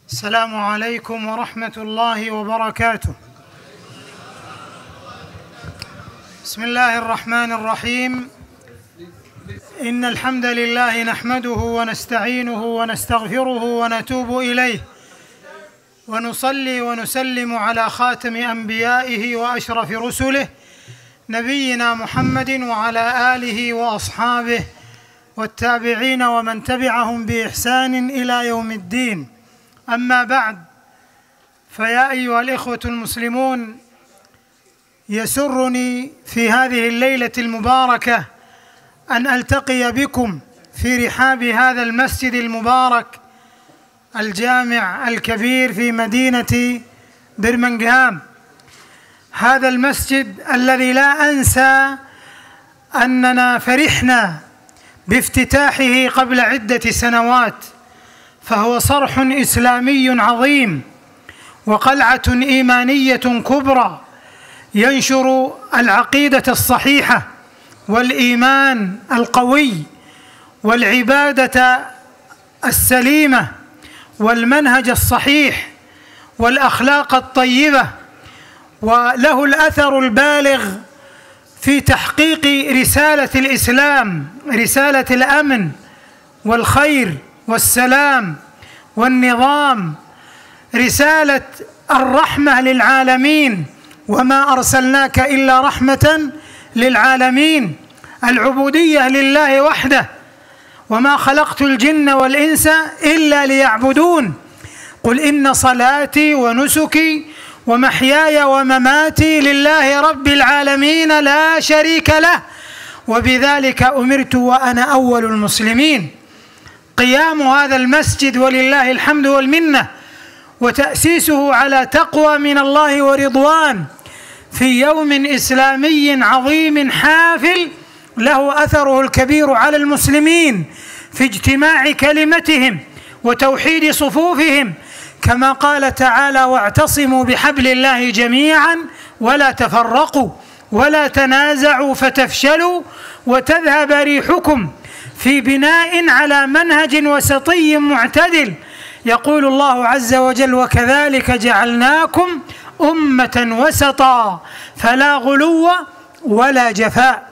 السلام عليكم ورحمة الله وبركاته. بسم الله الرحمن الرحيم. إن الحمد لله نحمده ونستعينه ونستغفره ونتوب إليه، ونصلي ونسلم على خاتم أنبيائه وأشرف رسله نبينا محمد وعلى آله وأصحابه والتابعين ومن تبعهم بإحسان إلى يوم الدين. أما بعد، فيا أيها الإخوة المسلمون، يسرني في هذه الليلة المباركة أن ألتقي بكم في رحاب هذا المسجد المبارك الجامع الكبير في مدينة برمنغهام. هذا المسجد الذي لا أنسى أننا فرحنا بافتتاحه قبل عدة سنوات، فهو صرح إسلامي عظيم وقلعة إيمانية كبرى ينشر العقيدة الصحيحة والإيمان القوي والعبادة السليمة والمنهج الصحيح والأخلاق الطيبة، وله الأثر البالغ في تحقيق رسالة الإسلام، رسالة الأمن والخير والسلام والنظام، رسالة الرحمة للعالمين، وما أرسلناك إلا رحمة للعالمين، العبودية لله وحده، وما خلقت الجن والإنس إلا ليعبدون، قل إن صلاتي ونسكي ومحياي ومماتي لله رب العالمين لا شريك له وبذلك أمرت وأنا أول المسلمين. قيام هذا المسجد ولله الحمد والمنة وتأسيسه على تقوى من الله ورضوان في يوم إسلامي عظيم حافل له أثره الكبير على المسلمين في اجتماع كلمتهم وتوحيد صفوفهم، كما قال تعالى: واعتصموا بحبل الله جميعا ولا تفرقوا ولا تنازعوا فتفشلوا وتذهب ريحكم، في بناء على منهج وسطي معتدل. يقول الله عز وجل: وكذلك جعلناكم أمة وسطا فلا غلو ولا جفاء.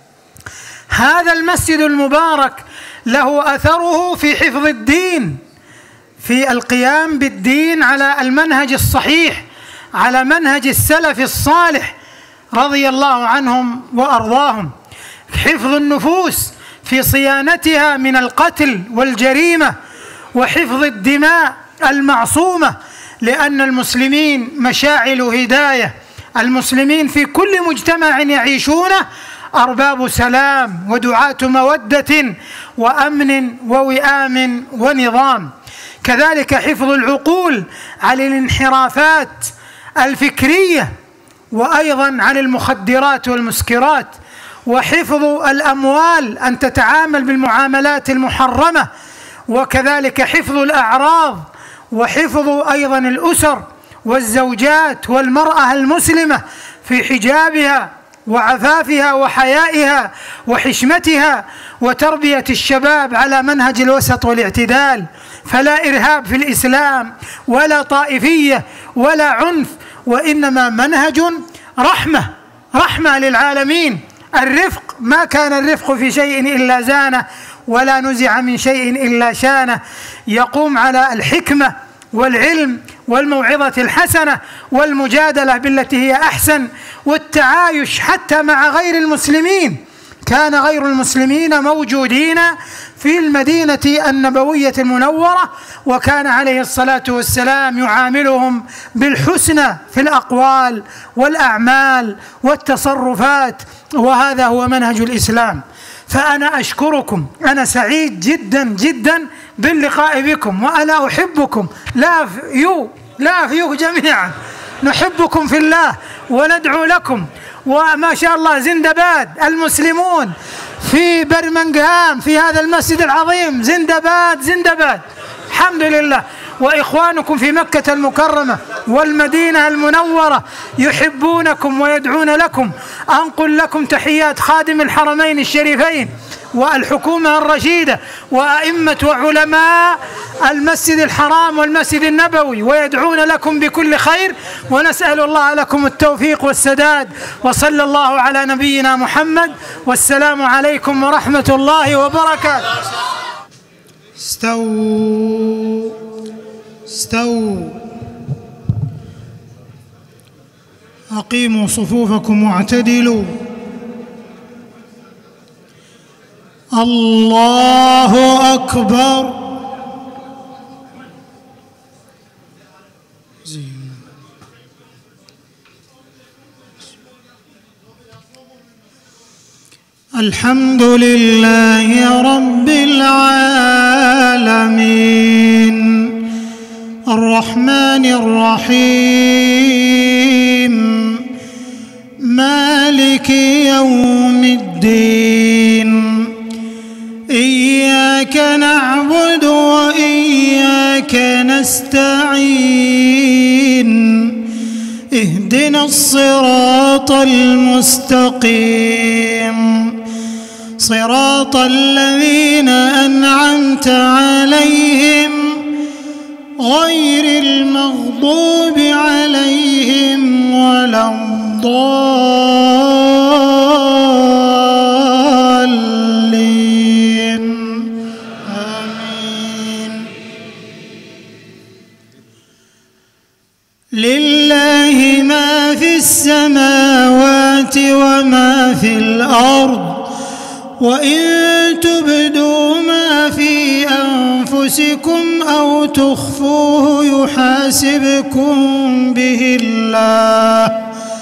هذا المسجد المبارك له أثره في حفظ الدين، في القيام بالدين على المنهج الصحيح، على منهج السلف الصالح رضي الله عنهم وأرضاهم، حفظ النفوس في صيانتها من القتل والجريمة، وحفظ الدماء المعصومة، لأن المسلمين مشاعل هداية، المسلمين في كل مجتمع يعيشونه أرباب سلام ودعاة مودة وأمن ووئام ونظام. كذلك حفظ العقول عن الانحرافات الفكرية، وأيضا عن المخدرات والمسكرات، وحفظ الأموال أن تتعامل بالمعاملات المحرمة، وكذلك حفظ الأعراض، وحفظ أيضا الأسر والزوجات والمرأة المسلمة في حجابها وعفافها وحيائها وحشمتها، وتربية الشباب على منهج الوسط والاعتدال، فلا إرهاب في الإسلام ولا طائفية ولا عنف، وإنما منهج رحمة للعالمين. الرفق، ما كان الرفق في شيء إلا زانه ولا نزع من شيء إلا شانه، يقوم على الحكمة والعلم والموعظة الحسنة والمجادلة بالتي هي أحسن والتعايش حتى مع غير المسلمين. كان غير المسلمين موجودين في المدينة النبوية المنورة، وكان عليه الصلاة والسلام يعاملهم بالحسنى في الأقوال والأعمال والتصرفات، وهذا هو منهج الإسلام. فأنا أشكركم، أنا سعيد جدا جدا باللقاء بكم، وأنا أحبكم لا فيو جميعا، نحبكم في الله وندعو لكم، وما شاء الله زندباد المسلمون في برمنغهام في هذا المسجد العظيم، زندباد الحمد لله. وإخوانكم في مكة المكرمة والمدينة المنورة يحبونكم ويدعون لكم. أنقل لكم تحيات خادم الحرمين الشريفين والحكومة الرشيدة وأئمة وعلماء المسجد الحرام والمسجد النبوي، ويدعون لكم بكل خير، ونسأل الله لكم التوفيق والسداد. وصلى الله على نبينا محمد، والسلام عليكم ورحمة الله وبركاته. استووا استووا، أقيموا صفوفكم واعتدلوا. الله أكبر. الحمد لله رب العالمين، الرحمن الرحيم، مالك يوم الدين، إياك نعبد وإياك نستعين، اهدنا الصراط المستقيم، صراط الذين أنعمت عليهم غير المغضوب عليهم ولا الضالين، آمين. لله ما في السماوات وما في الأرض، وإن تبدوا ما في أنفسكم أو تخفوه يحاسبكم به الله،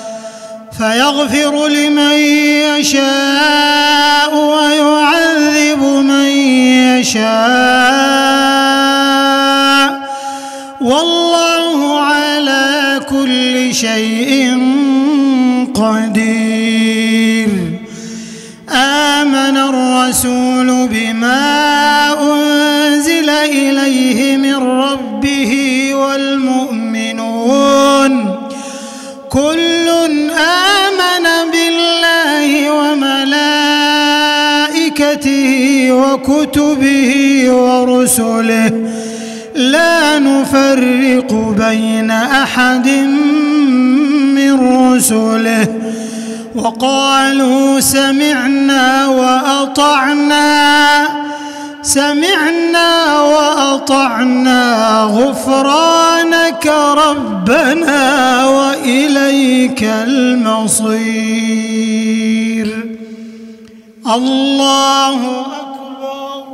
فيغفر لمن يشاء ويعذب من يشاء، والله على كل شيء قدير. آمن الرسول بما أنزل إليه من ربه والمؤمنون كل آمن بالله وملائكته وكتبه ورسله لا نفرق بين أحد من رسله، وقالوا سمعنا وأطعنا غفرانك ربنا وإليك المصير. الله أكبر.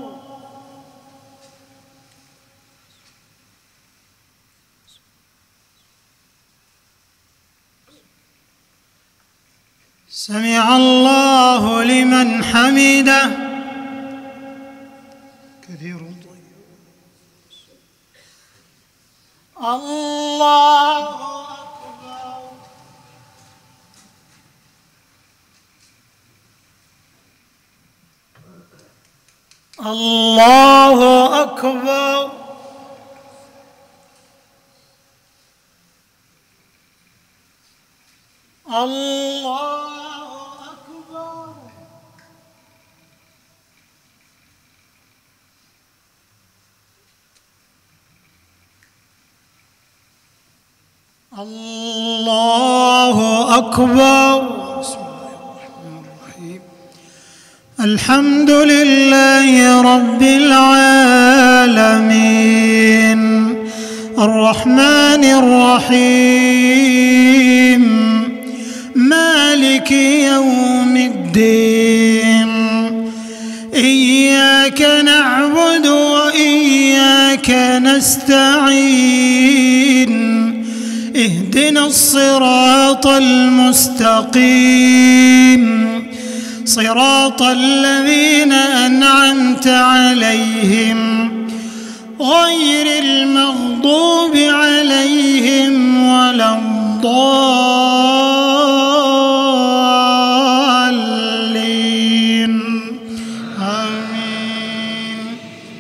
سمع الله لمن حمده. كثير طيب. الله أكبر. الله أكبر. الله أكبر. الله أكبر. بسم الله الرحمن الرحيم. الحمد لله رب العالمين، الرحمن الرحيم، مالك يوم الدين، إياك نعبد وإياك نستعين، اهدنا الصراط المستقيم، صراط الذين أنعمت عليهم غير المغضوب عليهم ولا الضالين، آمين.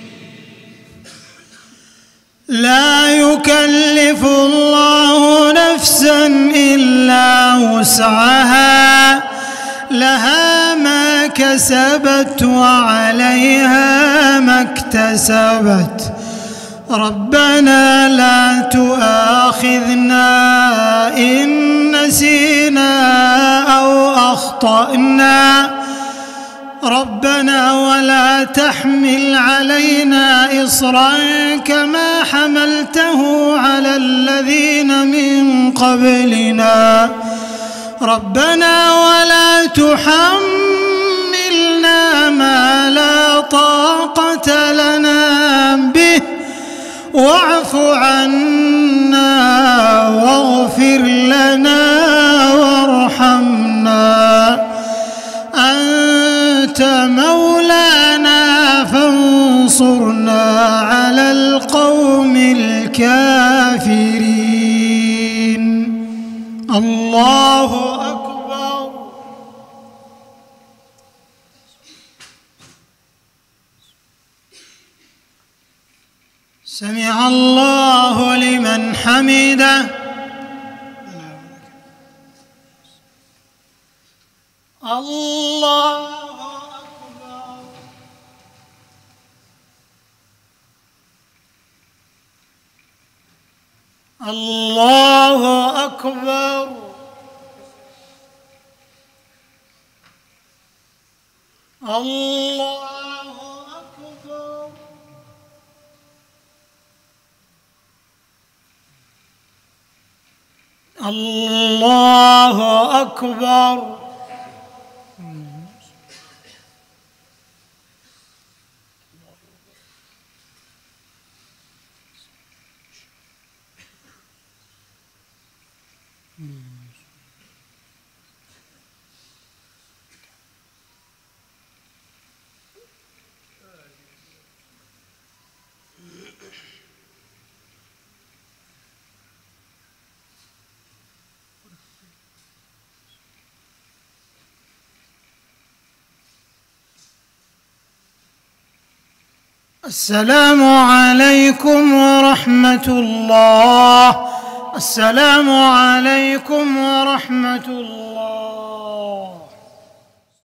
لا يكلف الله نفسا إلا وسعها، لها ما كسبت وعليها ما اكتسبت. ربنا لا تؤاخذنا إن نسينا أو أخطأنا. ربنا ولا تحمل علينا إصرا كما حملته على الذين من قبلنا. ربنا ولا تحملنا ما لا طاقة لنا به واعف عنا واغفر لنا وارحمنا أنت مولانا فانصرنا على القوم الكافرين. الله أكبر. سمع الله لمن حمده. الله أكبر. الله أكبر. الله أكبر. الله أكبر. السلام عليكم ورحمة الله. السلام عليكم ورحمة الله.